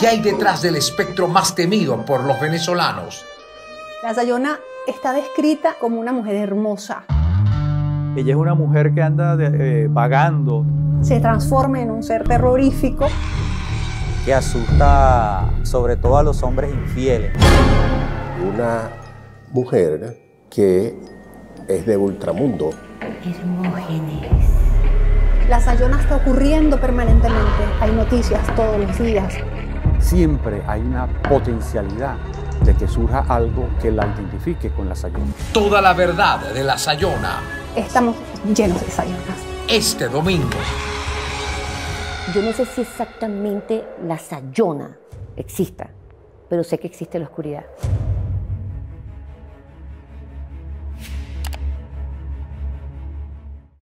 ¿Qué hay detrás del espectro más temido por los venezolanos? La Sayona está descrita como una mujer hermosa. Ella es una mujer que anda vagando. Se transforma en un ser terrorífico. Que asusta sobre todo a los hombres infieles. Una mujer que es de ultramundo. Hermógenes. La Sayona está ocurriendo permanentemente. Hay noticias todos los días. Siempre hay una potencialidad de que surja algo que la identifique con la Sayona. Toda la verdad de la Sayona. Estamos llenos de Sayonas. Este domingo. Yo no sé si exactamente la Sayona exista, pero sé que existe la oscuridad.